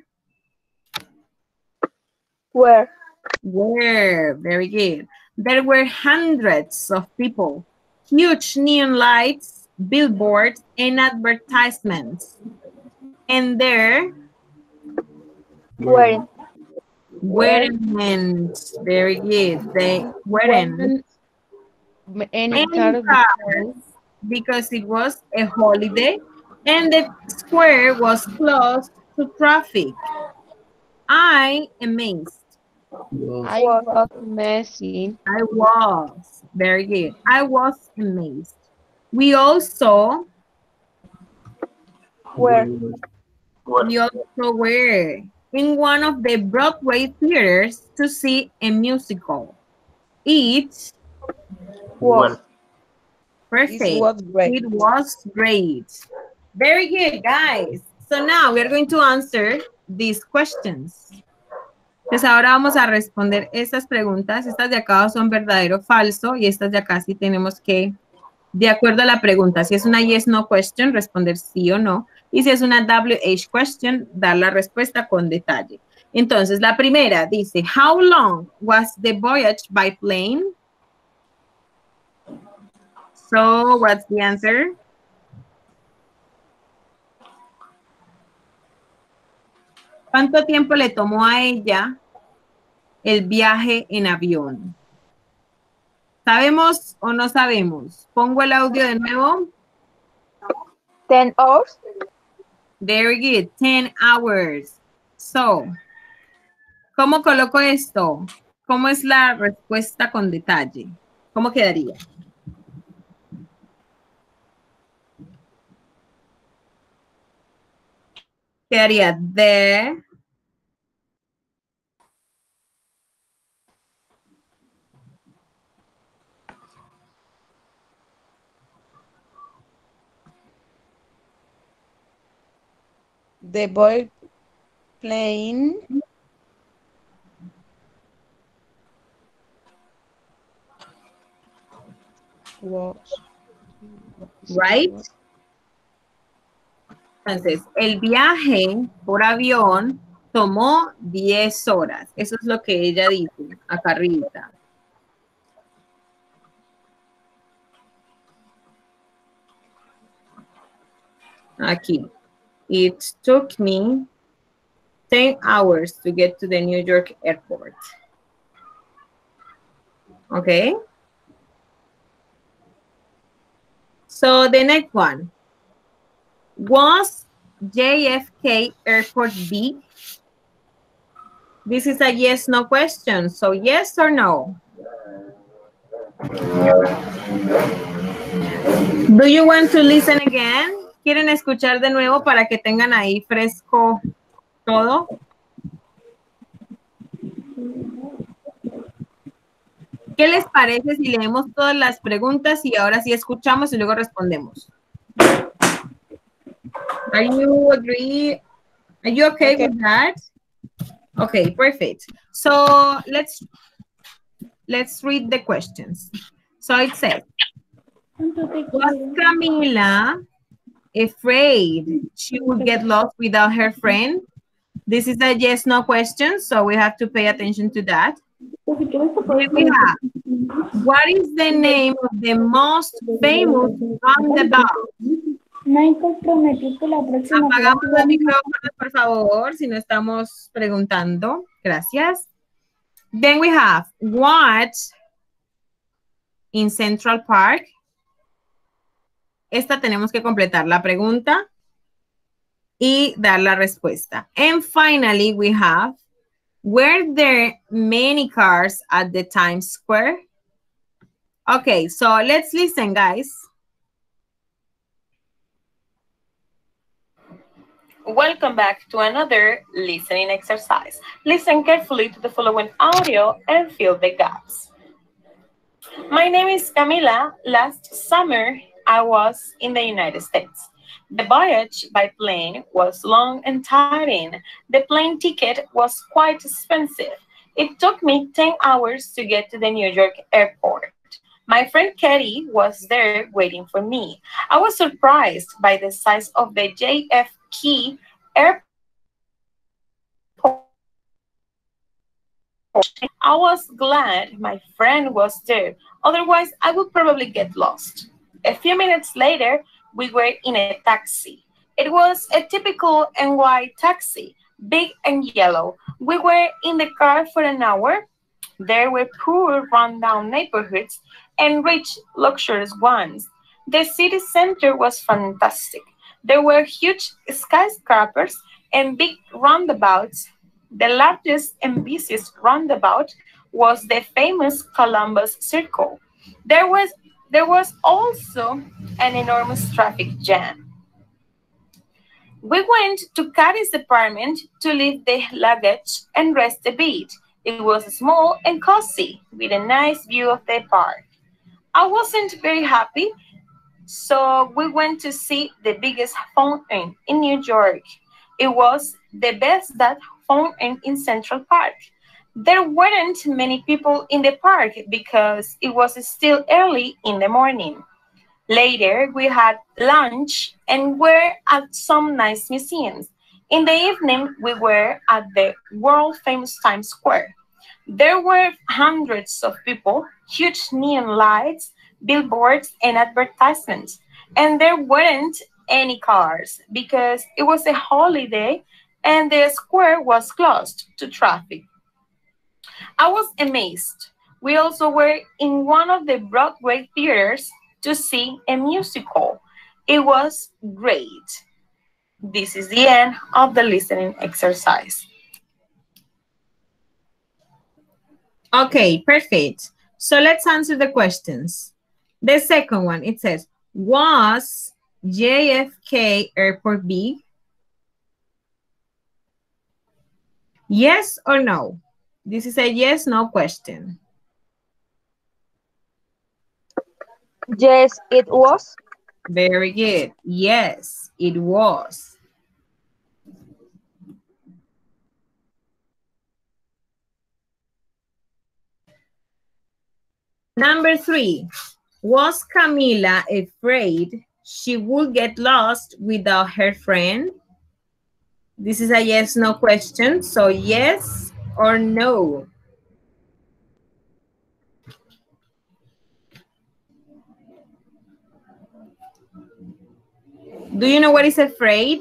Speaker 3: Where?
Speaker 1: were, very good. There were hundreds of people, huge neon lights, billboards, and advertisements. And there
Speaker 3: Where?
Speaker 1: weren't, very good. They weren't
Speaker 4: Wasn't any
Speaker 1: any
Speaker 4: car of the
Speaker 1: cars because it was a holiday and the square was closed to traffic. I amazed.
Speaker 5: Was.
Speaker 4: I was messy.
Speaker 1: I was, very good. I was amazed. We also,
Speaker 3: Where?
Speaker 2: Where?
Speaker 1: we also were in one of the Broadway theaters to see a musical. It,
Speaker 3: Was.
Speaker 1: perfect.
Speaker 3: It was great.
Speaker 1: It was great. Very good, guys. So now we are going to answer these questions. Entonces ahora vamos a responder estas preguntas. Estas de acá son verdadero o falso y estas de acá sí tenemos que, de acuerdo a la pregunta, si es una yes no question, responder sí o no. Y si es una W H question, dar la respuesta con detalle. Entonces la primera dice, how long was the voyage by plane? So what's the answer? ¿Cuánto tiempo le tomó a ella el viaje en avión? ¿Sabemos o no sabemos? Pongo el audio de nuevo.
Speaker 3: Ten hours?
Speaker 1: Very good. Ten hours. So, ¿cómo coloco esto? ¿Cómo es la respuesta con detalle? ¿Cómo quedaría? Quedaría de...
Speaker 3: The boy playing was.
Speaker 1: Right? Entonces, el viaje por avión tomó diez horas. Eso es lo que ella dice acá arriba. Aquí. It took me ten hours to get to the New York airport. Okay. So the next one. Was J F K Airport big? This is a yes, no question. So yes or no? Do you want to listen again? ¿Quieren escuchar de nuevo para que tengan ahí fresco todo? ¿Qué les parece si leemos todas las preguntas y ahora sí escuchamos y luego respondemos? Are you agree? Are you okay, okay with that? Okay, perfect. So let's let's read the questions. So it says, was Camila afraid she would get lost without her friend? This is a yes, no question, so we have to pay attention to that. Here we have, what is the name of the most famous roundabout? Apagamos los micrófonos, por favor, si no estamos preguntando. Gracias. Then we have, what in Central Park? Esta tenemos que completar la pregunta y dar la respuesta. And finally, we have, were there many cars at the Times Square? Okay, so let's listen, guys.
Speaker 6: Welcome back to another listening exercise. Listen carefully to the following audio and fill the gaps. My name is Camila. Last summer, I was in the United States. The voyage by plane was long and tiring. The plane ticket was quite expensive. It took me ten hours to get to the New York airport. My friend Katie was there waiting for me. I was surprised by the size of the J F K airport. I was glad my friend was there. Otherwise, I would probably get lost. A few minutes later, we were in a taxi. It was a typical N Y taxi, big and yellow. We were in the car for an hour. There were poor, run-down neighborhoods and rich, luxurious ones. The city center was fantastic. There were huge skyscrapers and big roundabouts. The largest and busiest roundabout was the famous Columbus Circle. There was, there was also an enormous traffic jam. We went to Katie's apartment to leave the luggage and rest a bit. It was small and cozy, with a nice view of the park. I wasn't very happy, so we went to see the biggest fountain in New York. It was the best that fountain in Central Park. There weren't many people in the park because it was still early in the morning. Later, we had lunch and were at some nice museums. In the evening, we were at the world-famous Times Square. There were hundreds of people, huge neon lights, billboards, and advertisements. And there weren't any cars because it was a holiday and the square was closed to traffic. I was amazed. We also were in one of the Broadway theaters to see a musical. It was great. This is the end of the listening exercise.
Speaker 1: Okay, perfect. So let's answer the questions. The second one, it says, was J F K Airport big? Yes or no? This is a yes, no question.
Speaker 3: Yes, it was.
Speaker 1: Very good. Yes, it was. Number three, was Camila afraid she would get lost without her friend? This is a yes, no question. So yes or no? Do you know what is afraid?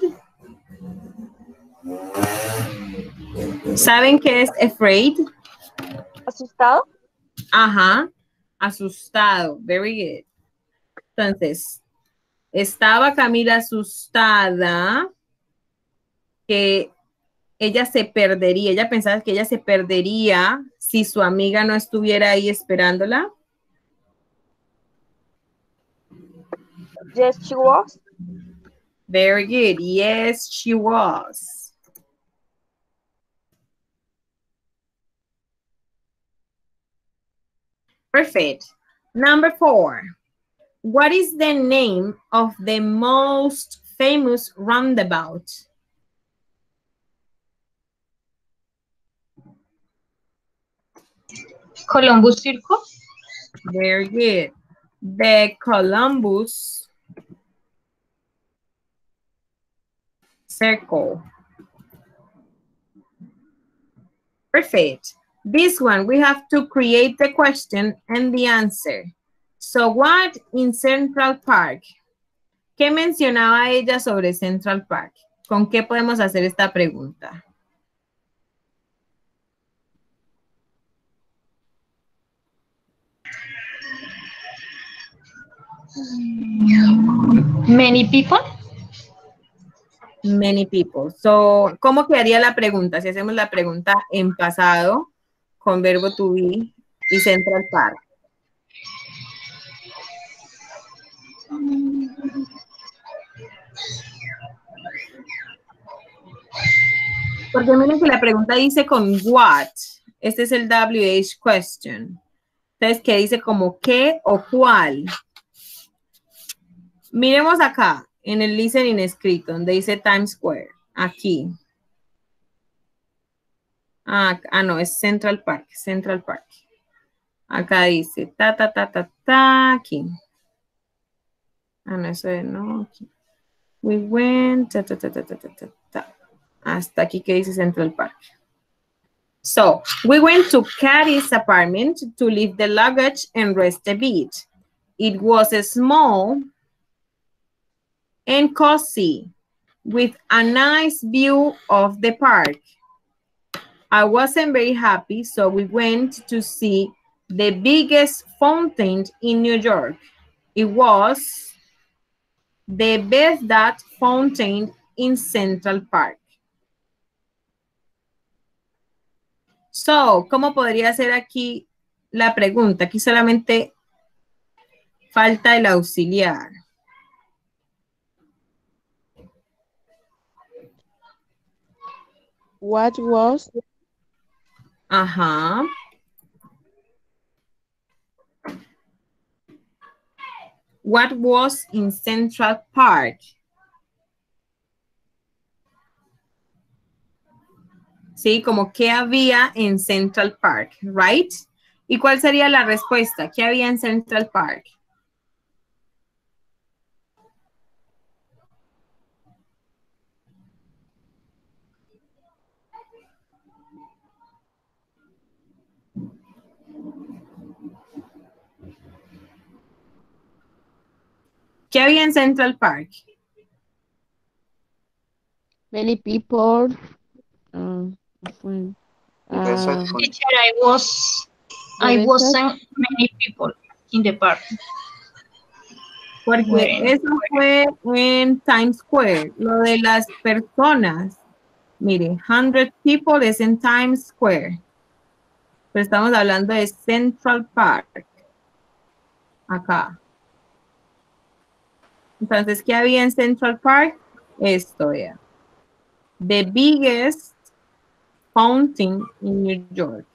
Speaker 1: ¿Saben qué es afraid?
Speaker 3: ¿Asustado?
Speaker 1: Ajá, asustado. Very good. Entonces, estaba Camila asustada que ella se perdería. Ella pensaba que ella se perdería si su amiga no estuviera ahí esperándola.
Speaker 3: Yes, she was.
Speaker 1: Very good. Yes, she was. Perfect. Number four. What is the name of the most famous roundabout?
Speaker 7: Columbus Circle.
Speaker 1: Very good. The Columbus Circle. Perfect. This one, we have to create the question and the answer. So what in Central Park? ¿Qué mencionaba ella sobre Central Park? ¿Con qué podemos hacer esta pregunta?
Speaker 7: Many people.
Speaker 1: Many people. So, ¿cómo quedaría la pregunta? Si hacemos la pregunta en pasado con verbo to be y Central Park. Porque miren que la pregunta dice con what. Este es el W H question. Entonces, ¿qué dice como qué o cuál? Miremos acá, en el listening escrito, donde dice Times Square. Aquí. Ah, ah, no, es Central Park, Central Park. Acá dice ta, ta, ta, ta, ta, aquí. Ah, no, eso es, no, aquí. We went, ta, ta, ta, ta, ta, ta, ta, ta. Hasta aquí que dice Central Park. So, we went to Kathy's apartment to leave the luggage and rest a bit. It was a small and cozy with a nice view of the park. I wasn't very happy, so we went to see the biggest fountain in New York. It was the Bethesda Fountain in Central Park. So, ¿cómo podría ser aquí la pregunta? Aquí solamente falta el auxiliar.
Speaker 4: What was?
Speaker 1: Ajá. What was in Central Park? Sí, como qué había en Central Park, right? ¿Y cuál sería la respuesta? ¿Qué había en Central Park? ¿Qué había en Central Park?
Speaker 4: Many people. Um, friend.
Speaker 2: Bethesda
Speaker 4: Uh,
Speaker 2: Fountain.
Speaker 7: Teacher, I was, I
Speaker 4: Bethesda?
Speaker 7: wasn't many people in the park.
Speaker 1: Porque
Speaker 7: Bueno.
Speaker 1: eso fue en Times Square. Lo de las personas. Mire, hundred people es en Times Square. Pero estamos hablando de Central Park. Acá. Entonces, ¿qué había en Central Park? Esto ya. The biggest fountain in New York.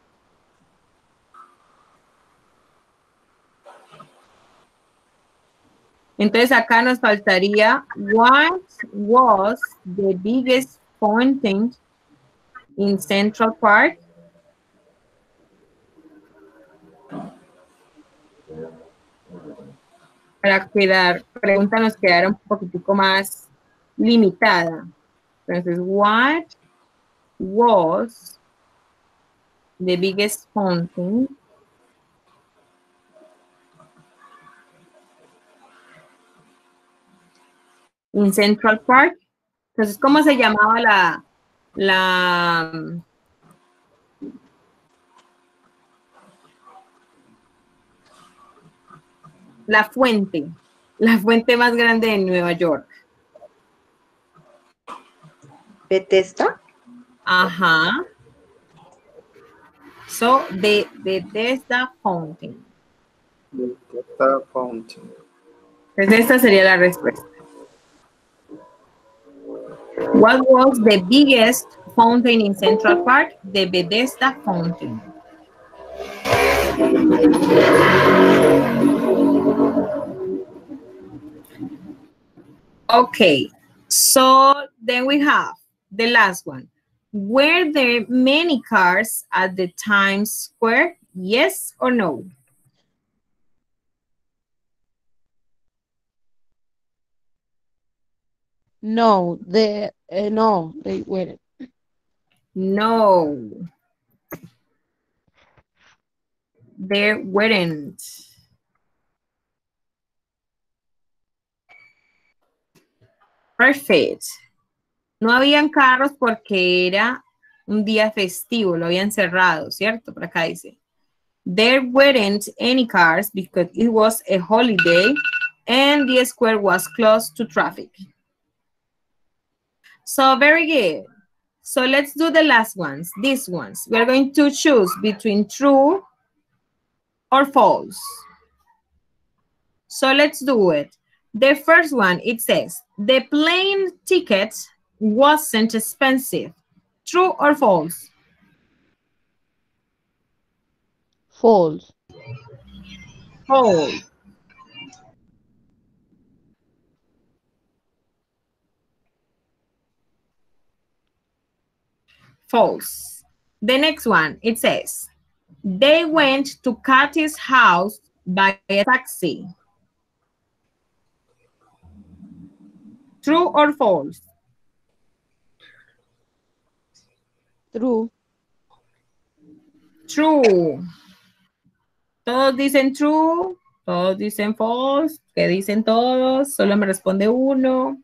Speaker 1: Entonces, acá nos faltaría, what was the biggest fountain in Central Park? Para que la pregunta nos quedara un poquitico más limitada. Entonces, what was the biggest fountain in Central Park? Entonces, ¿cómo se llamaba la, la, la fuente? La fuente más grande de Nueva York.
Speaker 8: Bethesda.
Speaker 1: Ajá. So, the Bethesda Fountain.
Speaker 2: Bethesda Fountain.
Speaker 1: Entonces, esta sería la respuesta. What was the biggest fountain in Central Park? The Bethesda Fountain. Okay, so then we have the last one. Were there many cars at the Times Square? Yes or no?
Speaker 4: no, the uh, no, they weren't.
Speaker 1: No. There weren't. Perfect. No habían carros porque era un día festivo, lo habían cerrado, ¿cierto? Por acá dice. There weren't any cars because it was a holiday and the square was closed to traffic. So very good. So let's do the last ones, these ones. We're going to choose between true or false. So let's do it. The first one, it says, the plane ticket wasn't expensive. True or false?
Speaker 4: False.
Speaker 1: False. False. The next one, it says, they went to Kathy's house by a taxi. True or false?
Speaker 3: True.
Speaker 1: True. Todos dicen true, todos dicen false. ¿Qué dicen todos? Solo me responde uno.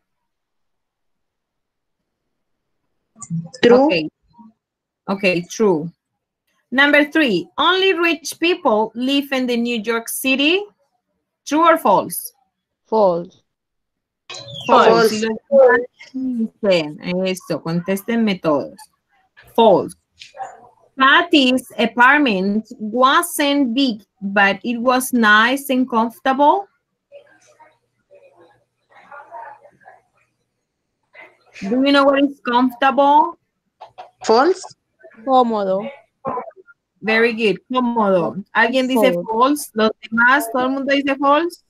Speaker 8: True.
Speaker 1: Okay. Okay, true. Number three, only rich people live in the New York City. True or false?
Speaker 3: False.
Speaker 1: False.
Speaker 8: False.
Speaker 1: Si los demás dicen eso, contéstenme todos. False. Patty's apartment wasn't big, but it was nice and comfortable. Do you know what is comfortable?
Speaker 8: False.
Speaker 3: Cómodo.
Speaker 1: Very good, cómodo. ¿Alguien dice
Speaker 3: False.
Speaker 1: false? ¿Los demás? ¿Todo el mundo dice false?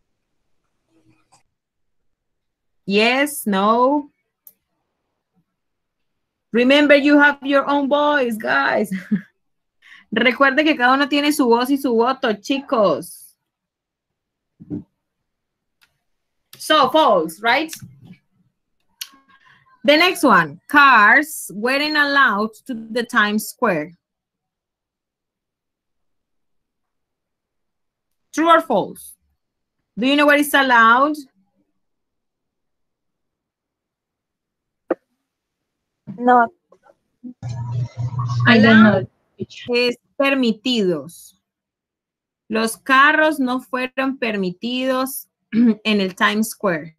Speaker 1: Yes, no. Remember, you have your own voice, guys. Recuerde que cada uno tiene su voz y su voto, chicos. So, false, right? The next one, cars weren't allowed to the Times Square. True or false? Do you know what is allowed?
Speaker 3: Not.
Speaker 7: I don't know.
Speaker 1: Es permitidos. Los carros no fueron permitidos en el Times Square.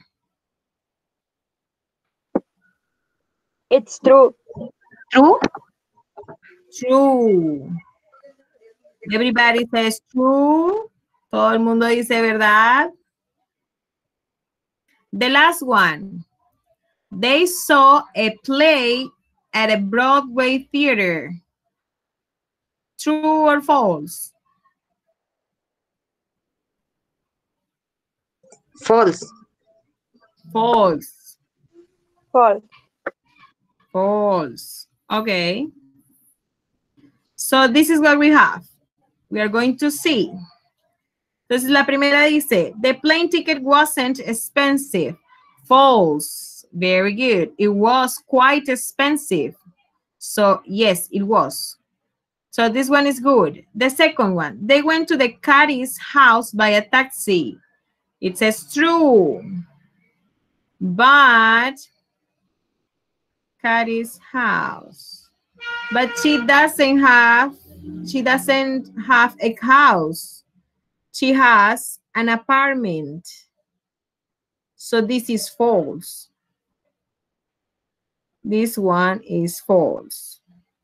Speaker 3: It's true.
Speaker 8: True.
Speaker 1: True. Everybody says true. Todo el mundo dice verdad. The last one. They saw a play at a Broadway theater. True or false?
Speaker 8: False.
Speaker 1: False.
Speaker 3: False.
Speaker 1: False. Okay. So this is what we have. We are going to see. Entonces la primera dice, the plane ticket wasn't expensive. False. Very good. It was quite expensive. So yes, it was. So this one is good. The second one, they went to the Kathy's house by a taxi. It says true. But Kathy's house. But she doesn't have, she doesn't have a house. She has an apartment. So this is false. This one is false.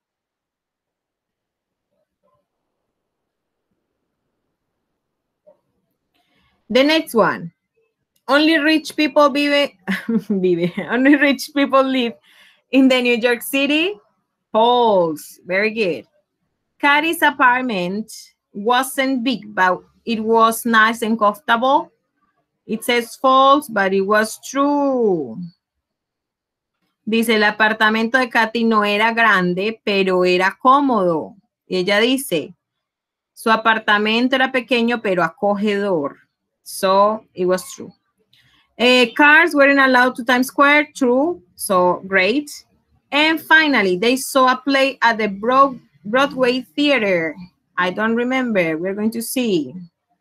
Speaker 1: The next one. Only rich people vive, vive, only rich people live in the New York City. False. Very good. Kathy's apartment wasn't big, but it was nice and comfortable. It says false, but it was true. Dice, el apartamento de Kathy no era grande, pero era cómodo. Y ella dice, su apartamento era pequeño, pero acogedor. So, it was true. Uh, cars weren't allowed to Times Square. True. So, great. And finally, they saw a play at the Broad Broadway Theater. I don't remember. We're going to see.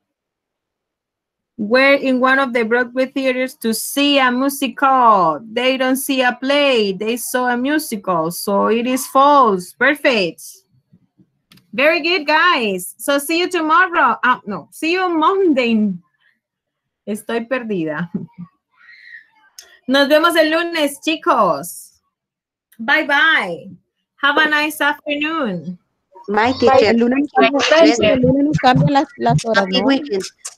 Speaker 1: We're in one of the Broadway theaters to see a musical. They don't see a play. They saw a musical. So it is false. Perfect. Very good, guys. So see you tomorrow. Ah, no, see you Monday. Estoy perdida. Nos vemos el lunes, chicos. Bye, bye. Have a nice afternoon.
Speaker 8: My teacher.
Speaker 3: El lunes, el lunes nos cambian las, las horas,
Speaker 8: Happy
Speaker 3: ¿no?
Speaker 8: weekend.